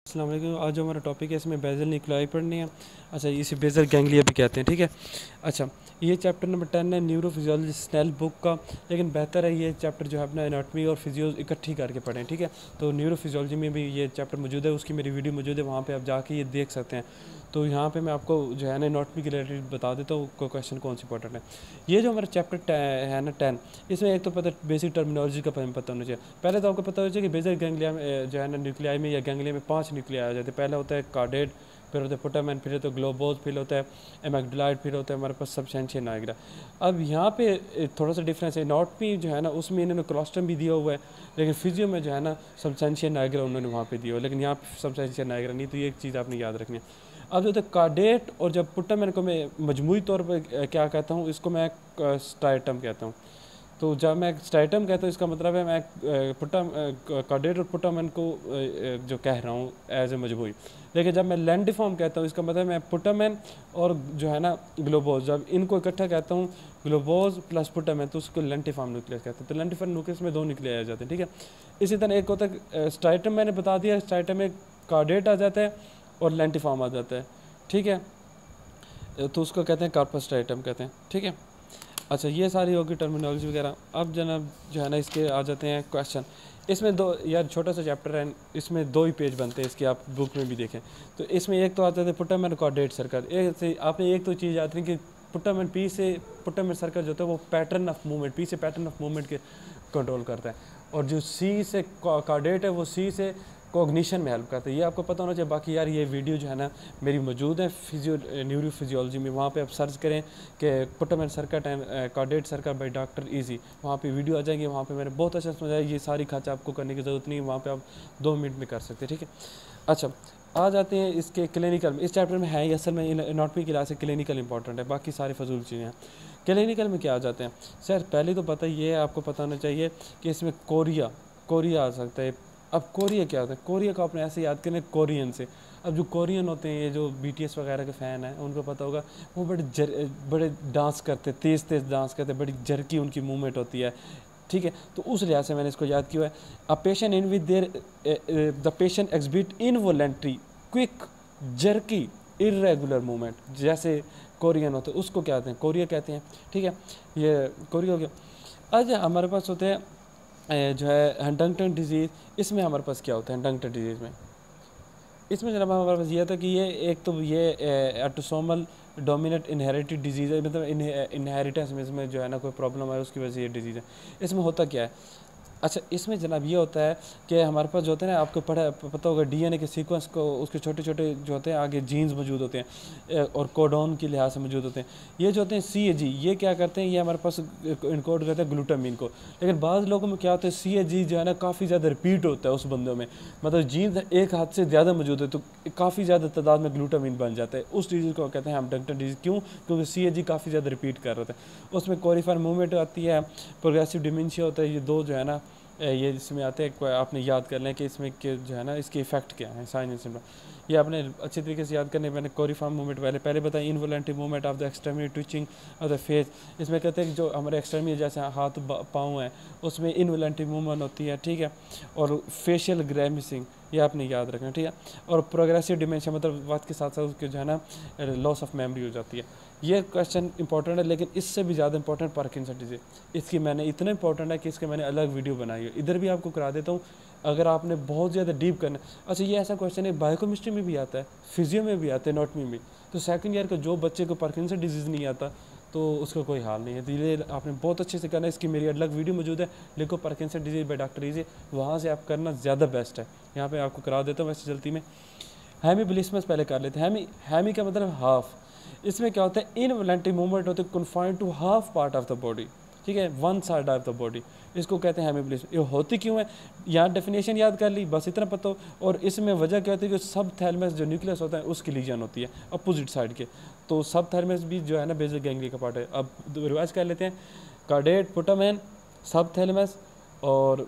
अस्सलाम वालेकुम। आज जो हमारा टॉपिक है इसमें बेजल न्यूक्लियाई पढ़नी है। अच्छा, इसे बेजल गैंग्लिया भी कहते हैं, ठीक है। अच्छा, ये चैप्टर नंबर 10 है न्यूरोफिजियोलॉजी स्नेल बुक का, लेकिन बेहतर है ये चैप्टर जो है अपना एनाटमी और फिजियो इकट्ठी करके पढ़ें, ठीक है। तो न्यूरोफिजियोलॉजी में भी ये चैप्टर मौजूद है, उसकी मेरी वीडियो मौजूद है, वहाँ पे आप जाके ये देख सकते हैं। तो यहाँ पे मैं आपको जो है ना एनाटमी के रिलेटेड बता देता हूँ को क्वेश्चन कौन सी इंपॉर्टेंट है। ये जो हमारा चैप्टर है ना 10, इसमें एक तो पता बेसिक टर्मिनोलॉजी का पता होना चाहिए। पहले तो आपको पता होना चाहिए कि बेजल गैंग्लिया में जो है ना न्यूक्लियाई में या गैंग्लिया में 5 न्यूक्लियाई आ जाते हैं। पहला होता है कार्डेट, फिर होता है पुटामेन, फिर होता है ग्लोबोज, फिर होता है एमेग्डलाइड, फिर होता है हमारे पास सबस्टेंशिया नाइग्रा। अब यहाँ पे थोड़ा सा डिफरेंस है, एनाटमी जो है ना उसमें इन्होंने कोलोस्ट्रम भी दिया हुआ है, लेकिन फिजियो में जो है ना सबस्टेंशिया नाइग्रा उन्होंने वहाँ पे दिया हुआ है, लेकिन यहाँ पे सबस्टेंशिया नाइग्रा नहीं। तो ये एक चीज़ आपने याद रखनी है। अब जो कार्डेट और जब पुटामेन को मैं मजमूई तौर पर क्या कहता हूँ, इसको मैं स्ट्राइटम कहता हूँ। तो जब मैं स्ट्राइटम कहता हूँ इसका मतलब है मैं कार्डेट और पुटामेन को जो कह रहा हूँ एज ए मजमूई। लेकिन जब मैं लैंडिफॉर्म कहता हूँ इसका मतलब मैं पुटामेन और जो है ना ग्लोबोज, जब इनको इकट्ठा कहता हूँ ग्लोबोज प्लस पुटामेन, तो उसको लेंटिफॉर्म न्यूक्लियस कहते हैं। तो लेंटिफॉर्म न्यूक्लियस में 2 न्यूक्लियाई आ जाते हैं, ठीक है। इसी तरह एक होता है स्ट्राइटम, मैंने बता दिया स्ट्राइटम में कार्डेट आ जाता है और लेंटिफॉर्म आ जाता है, ठीक है। तो उसको कहते हैं कार्पस स्ट्राइटम कहते हैं, ठीक है। अच्छा, ये सारी होगी टर्मिनोलॉजी वगैरह। अब जनाब जो है ना इसके आ जाते हैं क्वेश्चन। इसमें दो यार छोटा सा चैप्टर है, इसमें 2 ही पेज बनते हैं इसके, आप बुक में भी देखें। तो इसमें एक तो आता है पुटामेन कार्डेट सर्कल। एक से आपने एक तो चीज़ याद रखी कि पुटामेन सर्कल जो होता है वो पैटर्न ऑफ मूवमेंट, पी से पैटर्न ऑफ मूवमेंट के कंट्रोल करता है, और जो सी से कार्डेट है वो सी से कॉग्निशन में हेल्प करता है। ये आपको पता होना चाहिए। बाकी यार ये वीडियो जो है ना मेरी मौजूद है न्यूरोफिजियोलॉजी में, वहाँ पे आप सर्च करें कि putamen circuit and caudate circuit by doctor easy, वहाँ पे वीडियो आ जाएगी। वहाँ पे मैंने बहुत अच्छा समझाया, ये सारी खाचा आपको करने की ज़रूरत नहीं है, वहाँ पे आप 2 मिनट में कर सकते हैं, ठीक है। अच्छा, आ जाते हैं इसके क्लिनिकल में। इस चैप्टर में है असल में एनाटमी के लिहाज से क्लिनिकल इंपॉर्टेंट है, बाकी सारी फजूल चीज़ें हैं। क्लिनिकल में क्या आ जाते हैं सर, पहले तो पता ये है, आपको पता होना चाहिए कि इसमें कोरिया आ सकता है। अब कोरिया क्या होता है, कोरिया को आपने ऐसे याद करना है कोरियन से। अब जो कोरियन होते हैं, ये जो बीटीएस वगैरह के फ़ैन हैं उनको पता होगा, वो बड़े डांस करते, तेज़ डांस करते, बड़ी जरकी उनकी मूवमेंट होती है, ठीक है। तो उस लिहाज से मैंने इसको याद किया है। A patient in with their the patient exhibit involuntary quick jerky irregular movement, जैसे कोरियन होते हैं उसको क्या कहते हैं, कोरिया कहते हैं, ठीक है। ये कोरिया हो गया। आज हमारे पास होते हैं जो है हंटिंगटन डिजीज़। इसमें हमारे पास क्या होता है हंटिंगटन डिजीज़ में, इसमें जनाब हमारे पास ये था कि ये एक तो ये ऑटोसोमल डोमिनेंट इनहेरिटेड डिजीज़ है, मतलब इनहेरिटेंस में इसमें जो है ना कोई प्रॉब्लम है उसकी वजह से ये डिजीज़ है। इसमें होता क्या है, अच्छा इसमें जनाब ये होता है कि हमारे पास जो होते हैं ना, आपको पता होगा डीएनए के सीक्वेंस को, उसके छोटे छोटे जो होते हैं आगे जीन्स मौजूद होते हैं और कोडोन के लिहाज से मौजूद होते हैं। ये जो होते हैं CAG, ये क्या करते हैं, ये हमारे पास इनकोड करते हैं ग्लूटामीन को। लेकिन बाद लोगों में क्या होता है, CAG जो है ना काफ़ी ज़्यादा रिपीट होता है उस बंदों में, मतलब जीन्स एक हाथ से ज़्यादा मौजूद है, तो काफ़ी ज़्यादा तादाद में ग्लूटामीन बन जाता है। उस डिजीज़ को कहते हैं हंटिंगटन डिजीज़। क्यों? क्योंकि CAG काफ़ी ज़्यादा रिपीट कर रहे हैं। उसमें कोरिफर मूवमेंट आती है, प्रोग्रेसिव डिमेंशिया होता है। ये 2 जो है ना ये इसमें आते हैं, आपने याद कर लें कि इसमें के जो है ना इसके इफेक्ट क्या है, साइन एंड सिम्टम ये आपने अच्छे तरीके से याद करने। मैंने कोरिफॉर्म मूवमेंट पहले बताया, involuntary movement of the extremity twitching of the face. इसमें कहते हैं कि जो हमारे एक्सट्रीमिटी जैसे हाथ पाँव हैं उसमें इनवॉलेंटरी मूवमेंट होती है, ठीक है। और फेशियल ग्रैमिसिंग ये आपने याद रखना, ठीक है। और प्रोग्रेसिव डिमेंशिया मतलब वक्त के साथ साथ उसके जो है ना लॉस ऑफ मेमोरी हो जाती है। ये क्वेश्चन इंपॉर्टेंट है, लेकिन इससे भी ज़्यादा इंपॉर्टेंट पार्किंसन डिजीज़। इसकी मैंने इतना इंपॉर्टेंट है कि इसके मैंने अलग वीडियो बनाई है, इधर भी आपको करा देता हूँ अगर आपने बहुत ज़्यादा डीप करना। अच्छा, ये ऐसा क्वेश्चन है बायोकेमिस्ट्री में भी आता है, फिजियो में भी आता है, एनाटॉमी में। तो सेकंड ईयर का जो बच्चे को पार्किंसन डिजीज़ नहीं आता तो उसका कोई हाल नहीं है। तो ये आपने बहुत अच्छे से करना है। इसकी मेरी अलग वीडियो मौजूद है, लिखो Parkinson disease by doctor easy, वहाँ से आप करना ज़्यादा बेस्ट है। यहाँ पे आपको करा देता हूँ वैसे जल्दी में। हेमीबिलिस्मस पहले कर लेते हैं। हेमी का मतलब हाफ। इसमें क्या होता है, इनवॉलेंटरी मूवमेंट होते हैं confined to half part of the body, ठीक है, one side of the body, इसको कहते हैं हेमीबिलिस्मस। ये होती क्यों है, यहाँ डेफिनेशन याद कर ली, बस इतना पता हो। और इसमें वजह क्या होती है कि सब थैलेमस जो न्यूक्लियस होता है उसकी लीजन होती है अपोजिट साइड के, तो सब थैलेमस भी जो है ना बेसल गैंग्लिया का पार्ट है। अब रिवाइज कर लेते हैं, कार्डेट, पुटामेन, सब थैलेमस, और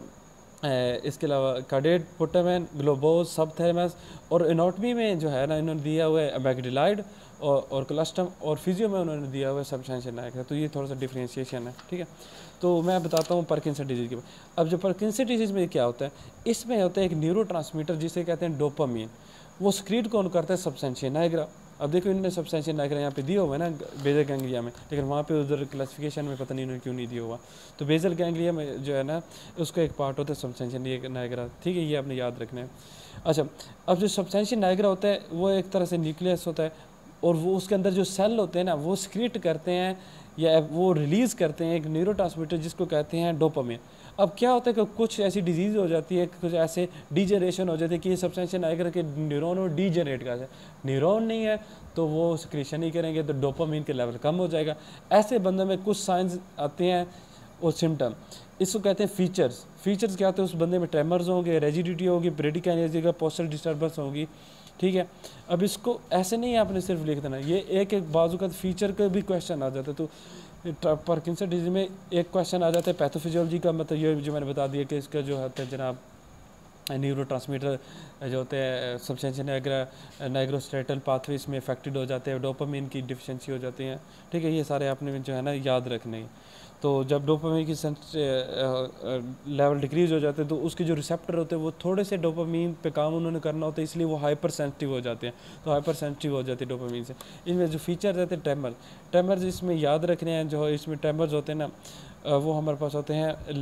इसके अलावा कार्डेट, पुटामेन, ग्लोबोज, सब थैलेमस। और एनाटॉमी में जो है ना इन्होंने दिया हुआ है एमेग्डलाइड और कोलेस्ट्रम, और फिजियो में उन्होंने दिया हुआ है सबस्टेंशिया नाइग्रा। तो ये थोड़ा सा डिफ्रेंशिएशन है, ठीक है। तो मैं बताता हूँ पार्किंसन डिजीज़ के बारे। अब जो पार्किंसन डिजीज़ में क्या होता है, इसमें होता है एक न्यूरोट्रांसमीटर जिसे कहते हैं डोपामीन, वो स्क्रीट कौन करता है, सबस्टेंशिया नाइग्रा। अब देखो इन्होंने सबस्टेंशिया नाइग्रा यहाँ पे दिया हुआ है ना बेजल गैंग्लिया में, लेकिन वहाँ पे उधर क्लासिफिकेशन में पता नहीं उन्होंने क्यों नहीं दिया हुआ। तो बेजल गैंग्लिया में जो है ना उसका एक पार्ट होता है सबस्टेंशिया नाइग्रा, ठीक है, ये आपने याद रखना है। अच्छा, अब जो सबस्टेंशिया नाइग्रा होता है वो एक तरह से न्यूक्लियस होता है, और वो उसके अंदर जो सेल होते हैं ना वो स्क्रीट करते हैं या वो रिलीज़ करते हैं एक न्यूरोट्रांसमीटर जिसको कहते हैं डोपामिन। अब क्या होता है कि कुछ ऐसी डिजीज़ हो जाती है, कुछ ऐसे डीजनरेशन हो जाती है कि ये सबस्टेंशिया नाइग्रा के न्यूरॉन और डीजनरेट कर जाए, न्यूरॉन नहीं है तो वो सिक्रीशन नहीं करेंगे तो डोपामिन के लेवल कम हो जाएगा। ऐसे बंदे में कुछ साइंस आते हैं और सिम्टम, इसको कहते हैं फीचर्स। फीचर्स क्या होते हैं, उस बंदे में ट्रेमर्स होंगे, रेजिडिटी होगी, ब्रेडिकाइनेसिस का पोस्टल डिस्टर्बेंस होगी, ठीक है। अब इसको ऐसे नहीं आपने सिर्फ लिख देना, ये एक एक बाजू का फीचर का भी क्वेश्चन आ जाता है। तो पार्किंसन डिजीज में एक क्वेश्चन आ जाता है पैथोफिजियोलॉजी का, मतलब ये जो मैंने बता दिया कि इसका जो होता है जनाब न्यूरोट्रांसमीटर जो होते हैं सबस्टेंशिया नाइग्रोस्ट्रेटल पाथवे इसमें अफेक्टेड हो जाते हैं, डोपामिन की डिफिशिएंसी हो जाती है, ठीक है। ये सारे आपने जो है ना याद रखने हैं। तो जब डोपामिन की लेवल डिक्रीज हो जाते हैं तो उसके जो रिसेप्टर होते हैं वो थोड़े से डोपामिन पे काम उन्होंने करना होता है, इसलिए वो हाइपर सेंसिटिव हो जाते हैं। तो हाइपर सेंसिटिव हो जाती है डोपामिन से। इनमें जो फीचर रहते हैं ट्रेमर्स इसमें याद रखने हैं। जो इसमें ट्रेमर्स होते हैं ना वो हमारे पास होते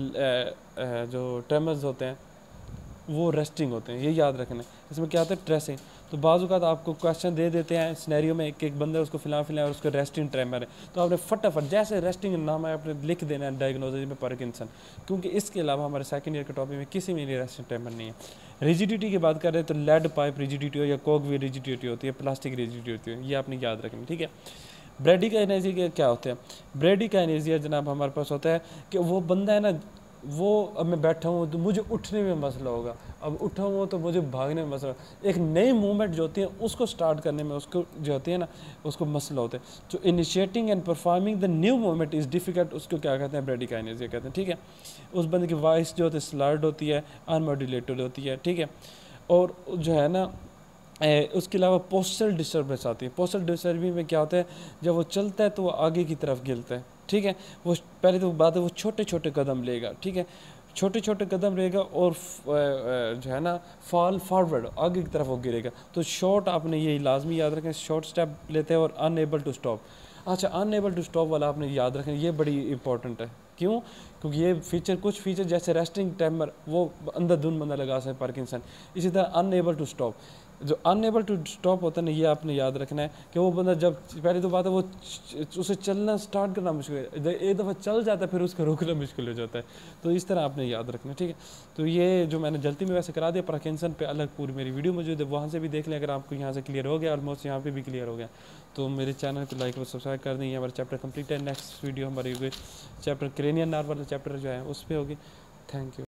हैं, जो ट्रेमर्स होते हैं वो रेस्टिंग होते हैं, ये याद रखना है। इसमें क्या होता है, ट्रेसिंग। तो बाज़ औक़ात आपको क्वेश्चन दे देते हैं सिनेरियो में एक बंदा है उसको फिलहाल और उसका रेस्टिंग ट्रेमर है, तो आपने फटाफट जैसे रेस्टिंग नाम है आपने लिख देना है डायग्नोसिस में पार्किंसन, क्योंकि इसके अलावा हमारे सेकंड ईयर के टॉपिक में किसी में रेस्टिंग ट्रेमर नहीं है। रिजिडिटी की बात कर रहे हैं तो लेड पाइप रिजिडिटी हो या कोगवी रिजिडिटी होती है, प्लास्टिक रिजिडिटी होती है, ये आपने याद रखना, ठीक है। ब्रेडिकाइनेसिया क्या होता है, ब्रेडिकाइनेसिया जनाब हमारे पास होता है कि वो बंदा है ना, वो अब मैं बैठा हूँ तो मुझे उठने में मसला होगा, अब उठा हूँ तो मुझे भागने में मसला, एक नई मूवमेंट जो होती है उसको स्टार्ट करने में उसको जो होती है ना उसको मसला होता है। तो initiating and performing the new movement is difficult, उसको क्या कहते हैं, ब्रेडिकाइनेसिया कहते हैं, ठीक है। उस बंदे की वॉइस जो होती है स्लर्ड होती है, अनमोड्यूलेटेड होती है, ठीक है। और जो है ना उसके अलावा पोस्टल डिस्टर्बेंस आती है। पोस्टल डिस्टर्बेंस में क्या होता है, जब वो चलता है तो वो आगे की तरफ गिरता है, ठीक है। वो पहले तो बात है वो छोटे छोटे कदम लेगा, ठीक है, छोटे छोटे कदम लेगा और जो है ना फॉल फॉरवर्ड आगे की तरफ वो गिरेगा। तो शॉर्ट आपने ये लाजमी याद रखें, शॉर्ट स्टेप लेते हैं और अनएबल टू स्टॉप। अच्छा, अनएबल टू स्टॉप वाला आपने याद रखें, ये बड़ी इंपॉर्टेंट है। क्यों? क्योंकि ये फीचर कुछ फीचर जैसे रेस्टिंग टाइमर वो अंधाधुंध बंदा लगा सकता है पार्किंसन, इसी तरह अनएबल टू स्टॉप, जो अनएबल टू स्टॉप होता है ना ये आपने याद रखना है कि वो बंदा जब पहले तो बात है वो उसे चलना स्टार्ट करना मुश्किल है, एक दफ़ा चल जाता है फिर उसका रोकना मुश्किल हो जाता है। तो इस तरह आपने याद रखना है, ठीक है। तो ये जो मैंने जल्दी में वैसे करा दिया, पार्किंसन पे अलग पूरी मेरी वीडियो मौजूद है, वहाँ से भी देख लें अगर आपको यहाँ से क्लियर हो गया, ऑलमोस्ट यहाँ पे भी क्लियर हो गया। तो मेरे चैनल को लाइक और सब्सक्राइब कर दें। हमारा चैप्टर कंप्लीट है। नेक्स्ट वीडियो हमारी चैप्टर क्रेनियन नर्व वाला चैप्टर जो है उस पर होगी। Thank you.